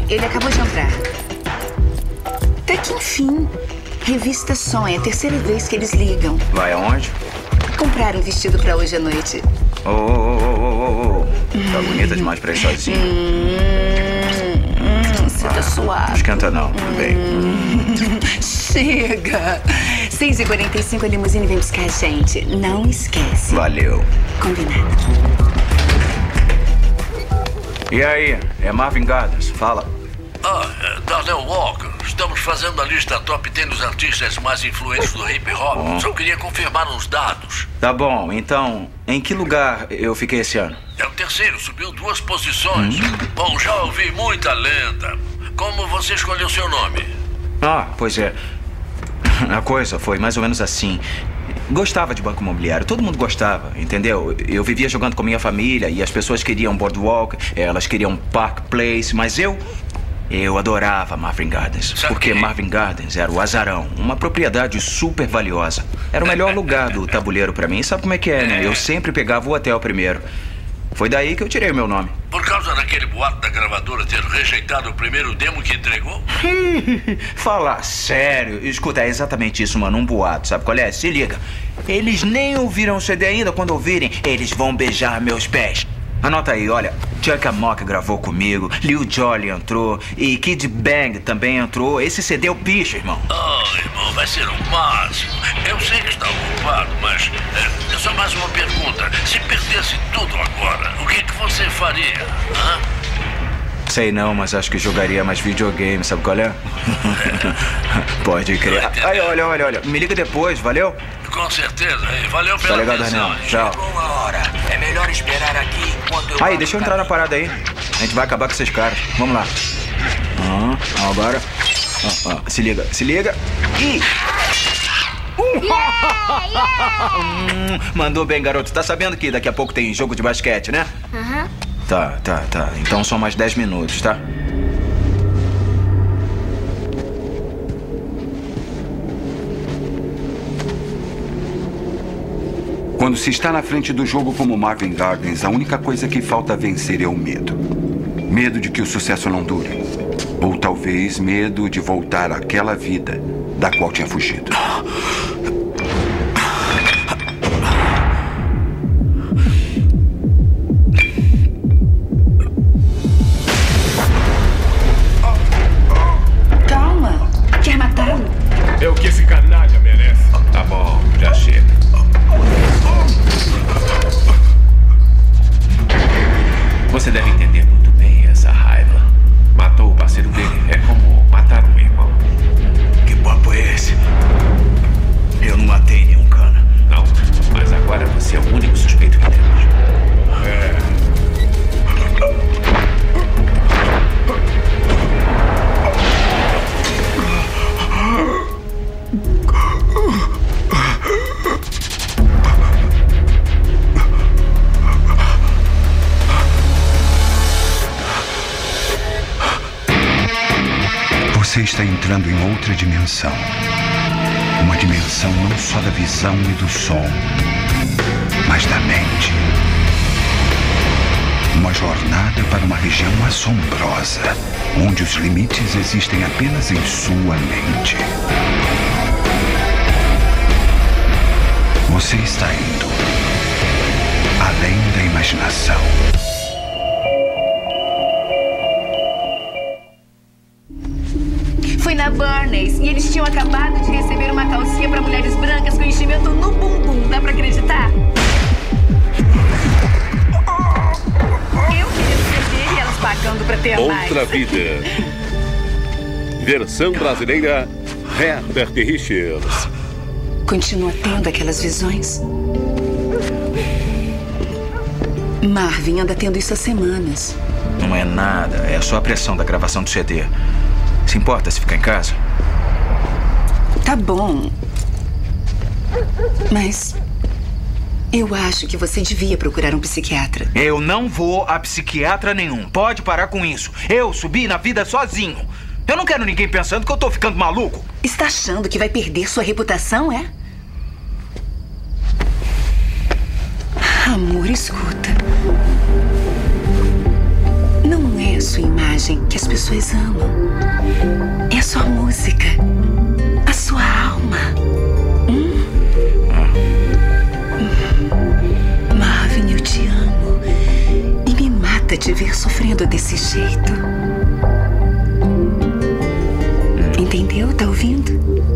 ele acabou de entrar. Até que enfim. Revista Som, é a terceira vez que eles ligam. Vai aonde? Comprar um vestido pra hoje à noite. Tá bonita demais pra ir sozinha. Você tá suave. Não esquenta não, bem. Chega! 6h45 a limusine vem buscar a gente. Não esquece. Valeu. Combinado. E aí, é Marvin Gardens, fala. Darnell Walker. Estamos fazendo a lista top 10 dos artistas mais influentes do hip hop. Só queria confirmar uns dados. Tá bom, então, em que lugar eu fiquei esse ano? É o terceiro, subiu 2 posições. Bom, já ouvi muita lenda. Como você escolheu seu nome? Pois é. A coisa foi mais ou menos assim. Gostava de banco imobiliário, todo mundo gostava, entendeu? Eu vivia jogando com minha família e as pessoas queriam Boardwalk, elas queriam Park Place, mas eu adorava Marvin Gardens. Porque Marvin Gardens era o azarão, uma propriedade super valiosa. Era o melhor lugar do tabuleiro pra mim. Sabe como é que é, né? Eu sempre pegava o hotel primeiro. Foi daí que eu tirei o meu nome. Por causa daquele boato da gravadora ter rejeitado o primeiro demo que entregou? Fala sério. Escuta, é exatamente isso, mano. Um boato, sabe qual é? Se liga. Eles nem ouviram o CD ainda. Quando ouvirem, eles vão beijar meus pés. Anota aí, olha. Chuck Amok gravou comigo, Lil Jon entrou e Kid Bang também entrou. Esse CD é o picho, irmão. Irmão, vai ser o máximo. Eu sei que está ocupado, mas é só mais uma pergunta. Se perdesse tudo agora, o que você faria? Sei não, mas acho que jogaria mais videogame, sabe qual é? Pode crer. Aí, olha. Me liga depois, valeu? Com certeza. Valeu pela legal, atenção. Daniel. Tchau. Chegou a hora. É melhor esperar aqui enquanto eu... Aí, deixa eu entrar na parada aí. A gente vai acabar com esses caras. Vamos lá. Agora. Se liga. Ih! Mandou bem, garoto. Tá sabendo que daqui a pouco tem jogo de basquete, né? Tá. Então são mais 10 minutos, tá? Quando se está na frente do jogo como Marvin Gardens, a única coisa que falta vencer é o medo. Medo de que o sucesso não dure. Ou talvez medo de voltar àquela vida da qual tinha fugido. Calma. Quer matá-lo? É o que esse canalha merece. Tá bom, já chega. Você deve entender muito bem essa raiva. Matou o parceiro dele é como matar um irmão. Que papo é esse? Eu não matei nenhum cana. Não, mas agora você é o único suspeito que temos. Você está entrando em outra dimensão. Uma dimensão não só da visão e do som, mas da mente. Uma jornada para uma região assombrosa, onde os limites existem apenas em sua mente. Você está indo além da imaginação. Foi na Barney's e eles tinham acabado de receber uma calcinha pra mulheres brancas com enchimento no bumbum. Dá pra acreditar? Eu querendo perder e elas pagando pra ter mais. Outra vida. Versão brasileira, Herbert Richards. Continua tendo aquelas visões? Marvin anda tendo isso há semanas. Não é nada, é só a pressão da gravação do CD. Se importa se ficar em casa? Tá bom. Mas eu acho que você devia procurar um psiquiatra. Eu não vou a psiquiatra nenhum. Pode parar com isso. Eu subi na vida sozinho. Eu não quero ninguém pensando que eu tô ficando maluco. Está achando que vai perder sua reputação, é? Amor, escuta. Não é a sua imagem que as pessoas amam. É a sua música. A sua alma. Marvin, eu te amo. E me mata te ver sofrendo desse jeito. Entendeu? Tá ouvindo?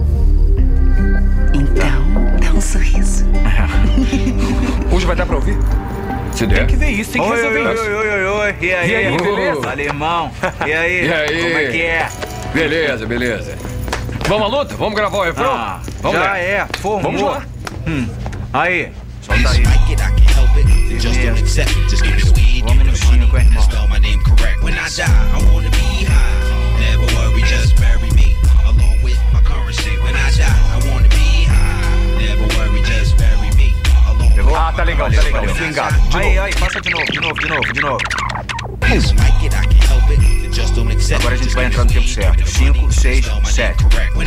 Então, dá um sorriso. Hoje vai dar pra ouvir? Se der. Tem que ver isso, tem que resolver isso. Oi. E aí, beleza? Fala, irmão. E aí? E aí? Como é que é? Beleza. Vamos à luta? Vamos gravar o refrão? Vamos já lá. é. Formou. Vamos lá. Aí, solta aí. Vamos no 5, irmão. Pegou? Ah, tá legal. Swingado. Aí, passa de novo. Isso. Agora a gente vai entrar no tempo certo. 5, 6, 7.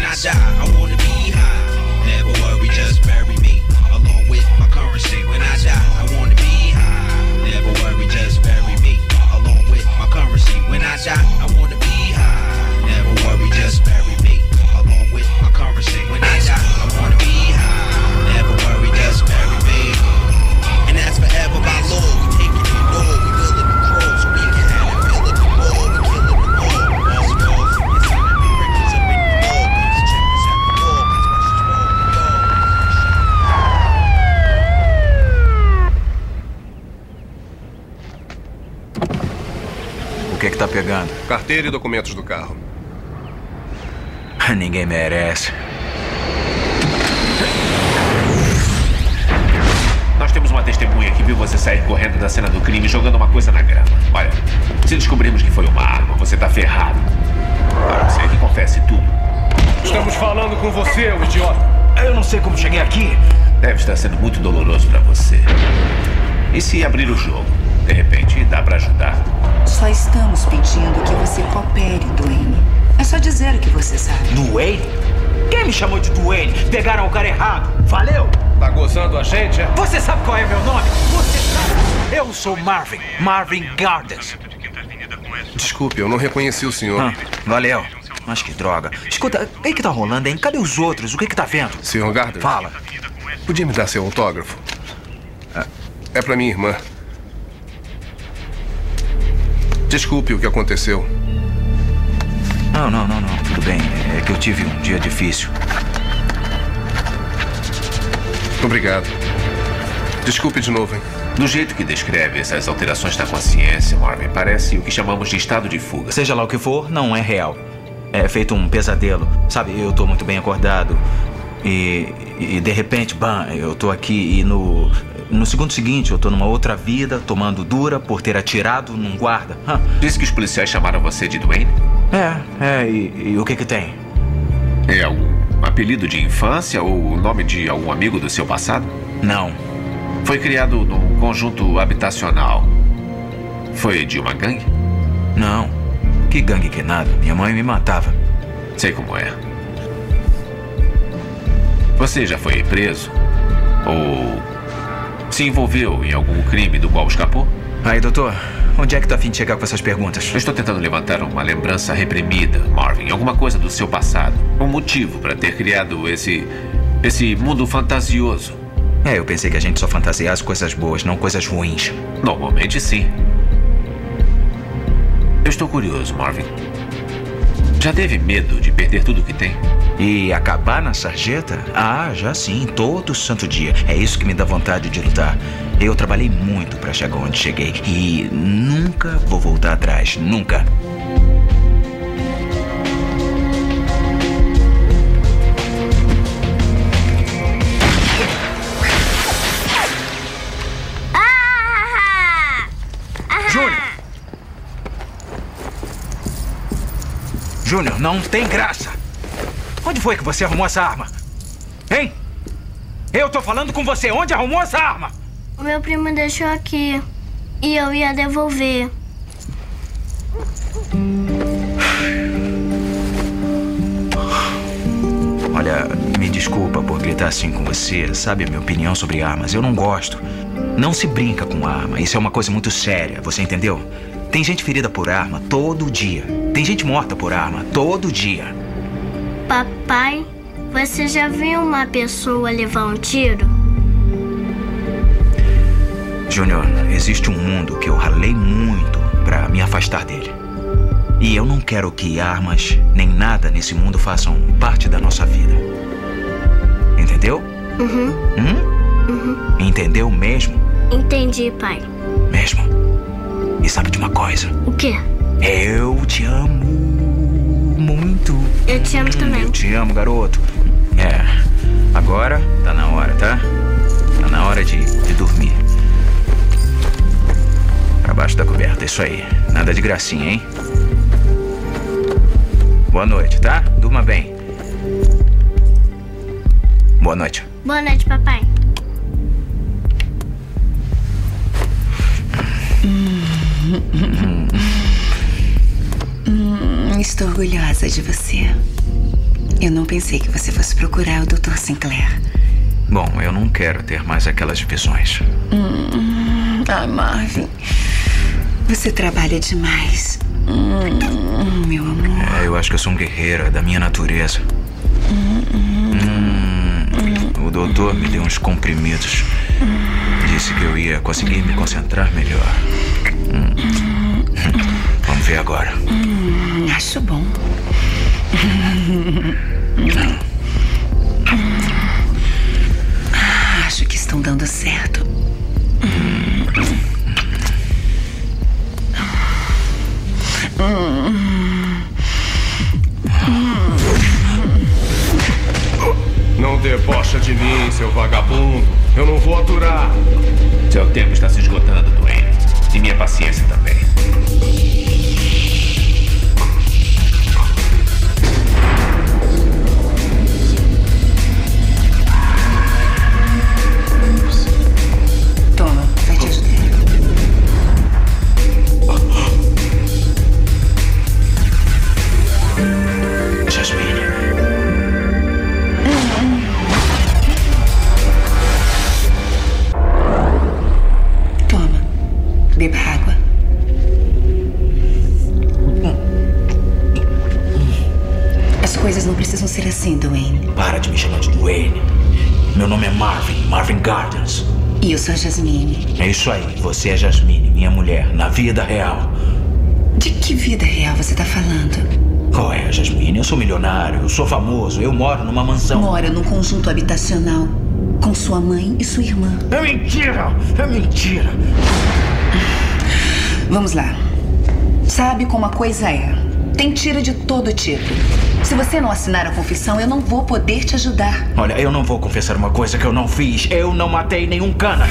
O que tá pegando? Carteira e documentos do carro. Ninguém merece. Nós temos uma testemunha que viu você sair correndo da cena do crime jogando uma coisa na grama. Olha, se descobrirmos que foi uma arma, você tá ferrado. Para você que confesse tudo. Estamos falando com você, ô idiota. Eu não sei como cheguei aqui. Deve estar sendo muito doloroso pra você. E se abrir o jogo? De repente, dá pra ajudar. Só estamos pedindo que você coopere, Duane. É só dizer o que você sabe. Duane? Quem me chamou de Duane? Pegaram o cara errado. Valeu? Tá gozando a gente, é? Você sabe qual é meu nome? Você sabe? Eu sou Marvin Gardens. Desculpe, eu não reconheci o senhor. Valeu. Mas que droga. Escuta, o que tá rolando, hein? Cadê os outros? O que tá vendo? Senhor Gardner? Fala. Podia me dar seu autógrafo? É pra minha irmã. Desculpe o que aconteceu. Não. Tudo bem. É que eu tive um dia difícil. Obrigado. Desculpe de novo, hein? Do jeito que descreve essas alterações da consciência, Marvin, parece o que chamamos de estado de fuga. Seja lá o que for, não é real. É feito um pesadelo. Sabe, eu tô muito bem acordado. E de repente, eu tô aqui e no segundo seguinte eu tô numa outra vida, tomando dura por ter atirado num guarda. Disse que os policiais chamaram você de Duane? E o que tem? É algum apelido de infância ou o nome de algum amigo do seu passado? Não. Foi criado num conjunto habitacional. Foi de uma gangue? Não. Que gangue que nada. Minha mãe me matava. Sei como é. Você já foi preso? Ou se envolveu em algum crime do qual escapou? Aí, doutor, onde é que tá a fim de chegar com essas perguntas? Eu estou tentando levantar uma lembrança reprimida, Marvin. Alguma coisa do seu passado. Um motivo para ter criado esse mundo fantasioso. Eu pensei que a gente só fantasiasse coisas boas, não coisas ruins. Normalmente, sim. Eu estou curioso, Marvin. Já teve medo de perder tudo que tem? E acabar na sarjeta? Já sim, todo santo dia. É isso que me dá vontade de lutar. Eu trabalhei muito para chegar onde cheguei. E nunca vou voltar atrás. Nunca. Júnior, não tem graça. Onde foi que você arrumou essa arma? Hein? Eu tô falando com você. Onde arrumou essa arma? O meu primo deixou aqui. E eu ia devolver. Olha, me desculpa por gritar assim com você. Sabe a minha opinião sobre armas? Eu não gosto. Não se brinca com arma. Isso é uma coisa muito séria. Você entendeu? Tem gente ferida por arma todo dia. Tem gente morta por arma todo dia. Papai, você já viu uma pessoa levar um tiro? Júnior, existe um mundo que eu ralei muito pra me afastar dele. E eu não quero que armas nem nada nesse mundo façam parte da nossa vida. Entendeu? Entendeu mesmo? Entendi, pai. Mesmo. E sabe de uma coisa? O quê? Eu te amo muito. Eu te amo também. Eu te amo, garoto. Agora tá na hora, tá? Tá na hora de dormir. Pra baixo da coberta, isso aí. Nada de gracinha, hein? Boa noite, tá? Durma bem. Boa noite. Boa noite, papai. Estou orgulhosa de você. Eu não pensei que você fosse procurar o Dr. Sinclair. Bom, eu não quero ter mais aquelas visões. Marvin, você trabalha demais. Meu amor. Eu acho que eu sou um guerreiro, é da minha natureza. O doutor me deu uns comprimidos. Disse que eu ia conseguir me concentrar melhor. Vamos ver agora. Acho bom. Acho que estão dando certo. Não debocha de mim, seu vagabundo. Eu não vou aturar. Seu tempo está se esgotando, Dwayne. E minha paciência também. Toma, vai te ajudar. Jasmine. Toma, beba água. As coisas não precisam ser assim, Dwayne. Para de me chamar de Dwayne. Meu nome é Marvin Gardens. E eu sou a Jasmine. É isso aí, você é Jasmine, minha mulher, na vida real. De que vida real você tá falando? Qual é, Jasmine? Eu sou milionário, eu sou famoso, eu moro numa mansão. Mora num conjunto habitacional com sua mãe e sua irmã. É mentira! É mentira! Vamos lá. Sabe como a coisa é? Tem tiro de todo tipo. Se você não assinar a confissão, eu não vou poder te ajudar. Olha, eu não vou confessar uma coisa que eu não fiz. Eu não matei nenhum cana.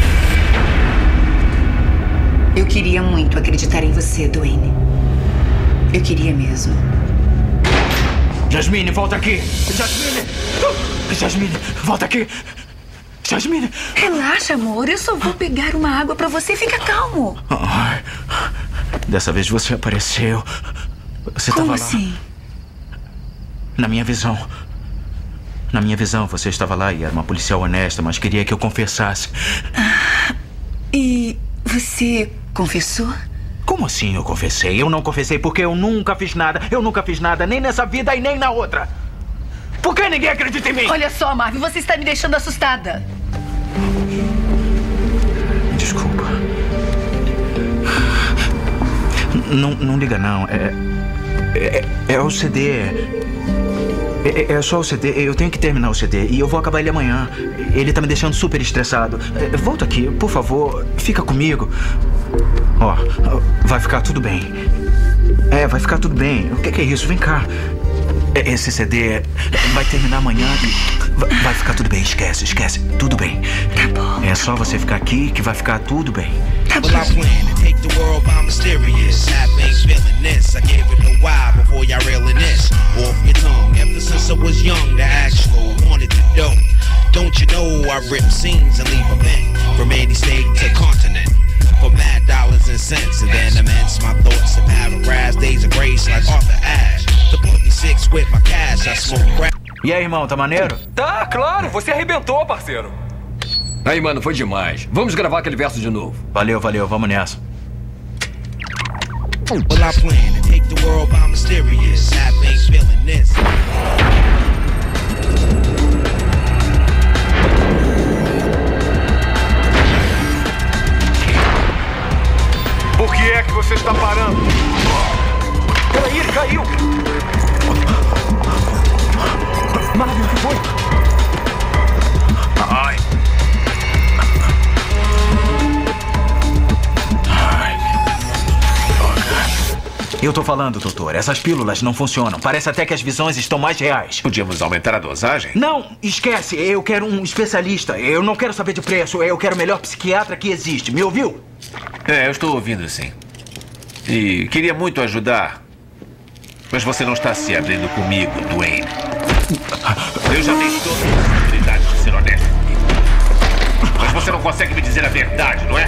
Eu queria muito acreditar em você, Dwayne. Eu queria mesmo. Jasmine, volta aqui! Jasmine! Jasmine, volta aqui! Jasmine! Relaxa, amor. Eu só vou pegar uma água pra você. Fica calmo. Ai, dessa vez você apareceu. Você Como estava lá. assim? Na minha visão. Na minha visão, você estava lá e era uma policial honesta, mas queria que eu confessasse. E você confessou? Como assim eu confessei? Eu não confessei porque eu nunca fiz nada. Eu nunca fiz nada, nem nessa vida e nem na outra. Por que ninguém acredita em mim? Olha só, Marvin, você está me deixando assustada. Desculpa. Não liga, não. É o CD. É só o CD. Eu tenho que terminar o CD e eu vou acabar ele amanhã. Ele tá me deixando super estressado. Volta aqui, por favor. Fica comigo. Ó, vai ficar tudo bem. Vai ficar tudo bem. O que é isso? Vem cá. Esse CD vai terminar amanhã e vai ficar tudo bem. Esquece. Tudo bem. Tá bom. É só você ficar aqui que vai ficar tudo bem. Tá bom. Well, I plan to take the world by mysterious. Have been feeling this. I gave it a while before y'all reeling this off your tongue. Ever since I was young, the actual wanted to do. Don't you know I rip scenes and leave a bent from any state to continent. For mad dollars and cents, and then immense my thoughts to paragraphs, days of grace like Arthur Ashe. To put me six with my cash, I smoke crack. E aí, irmão, tá maneiro? Tá, claro, você arrebentou, parceiro. Aí, mano, foi demais. Vamos gravar aquele verso de novo. Valeu, vamos nessa. Well, I plan to take the world by mysterious. Rap ain't feeling this. Por que é que você está parando? Peraí, ele caiu! Marvin, o que foi? Ai. Eu tô falando, doutor. Essas pílulas não funcionam. Parece até que as visões estão mais reais. Podíamos aumentar a dosagem? Não, esquece. Eu quero um especialista. Eu não quero saber de preço. Eu quero o melhor psiquiatra que existe. Me ouviu? Eu estou ouvindo, sim. E queria muito ajudar. Mas você não está se abrindo comigo, Dwayne. Eu já tenho todas as possibilidades de ser honesto comigo. Mas você não consegue me dizer a verdade, não é?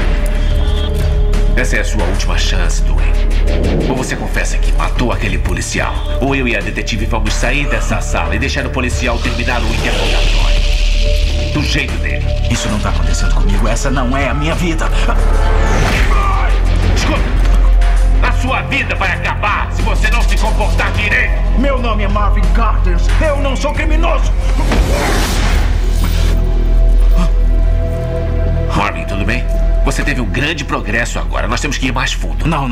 Essa é a sua última chance, Dwayne. Ou você confessa que matou aquele policial, ou eu e a detetive vamos sair dessa sala e deixar o policial terminar o interrogatório. Do jeito dele. Isso não tá acontecendo comigo. Essa não é a minha vida. Escuta! A sua vida vai acabar se você não se comportar direito. Meu nome é Marvin Gardens. Eu não sou criminoso. Marvin, tudo bem? Você teve um grande progresso agora. Nós temos que ir mais fundo. Não.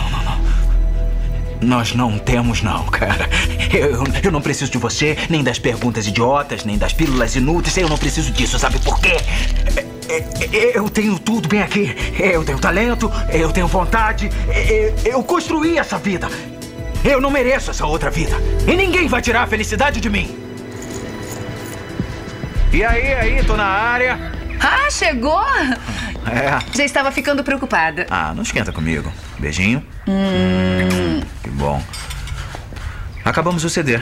Nós não temos, não, cara. Eu não preciso de você, nem das perguntas idiotas, nem das pílulas inúteis. Eu não preciso disso, sabe por quê? Eu tenho tudo bem aqui. Eu tenho talento, eu tenho vontade. Eu construí essa vida. Eu não mereço essa outra vida. E ninguém vai tirar a felicidade de mim. E aí, tô na área. Ah, chegou? É. Já estava ficando preocupada. Ah, não esquenta comigo. Beijinho. Que bom. Acabamos o CD.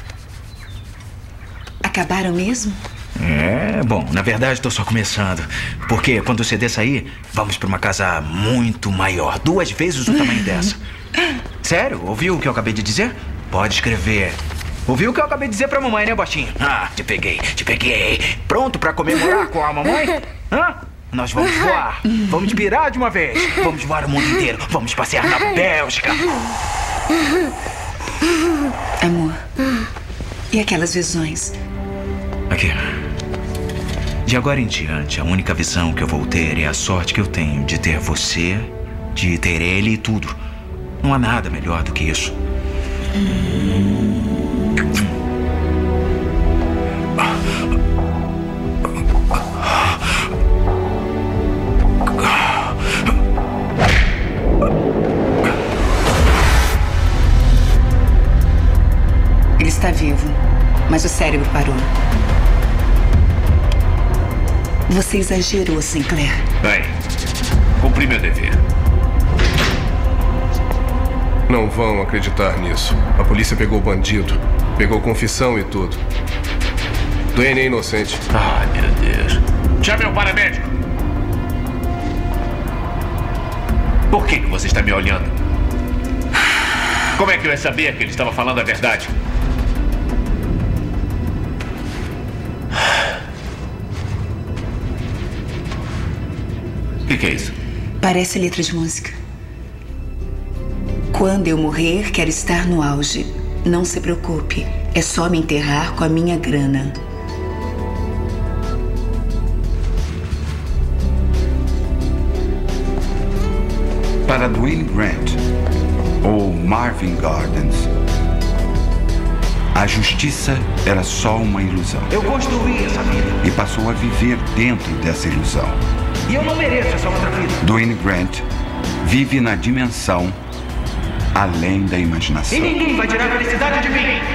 Acabaram mesmo? Bom, na verdade tô só começando. Porque quando o CD sair, vamos pra uma casa muito maior. 2 vezes o tamanho dessa. Sério? Ouviu o que eu acabei de dizer? Pode escrever. Ouviu o que eu acabei de dizer pra mamãe, né, Bostinho? Ah, te peguei. Pronto pra comemorar com a mamãe? Nós vamos voar. Vamos pirar de uma vez. Vamos voar o mundo inteiro. Vamos passear na Bélgica. Amor, e aquelas visões? Aqui. De agora em diante, a única visão que eu vou ter é a sorte que eu tenho de ter você, de ter ele e tudo. Não há nada melhor do que isso. Ele está vivo, mas o cérebro parou. Você exagerou, Sinclair. Bem, cumpri meu dever. Não vão acreditar nisso. A polícia pegou o bandido. Pegou confissão e tudo. Dwayne é inocente. Ai, meu Deus. Chame o paramédico. Por que você está me olhando? Como é que eu ia saber que ele estava falando a verdade? O que é isso? Parece letra de música. Quando eu morrer, quero estar no auge. Não se preocupe, é só me enterrar com a minha grana. Para Dwayne Grant, ou Marvin Gardens, a justiça era só uma ilusão. Eu construí essa vida. E passou a viver dentro dessa ilusão. E eu não mereço essa outra vida. Dwayne Grant vive na dimensão além da imaginação. E ninguém vai tirar a felicidade de mim.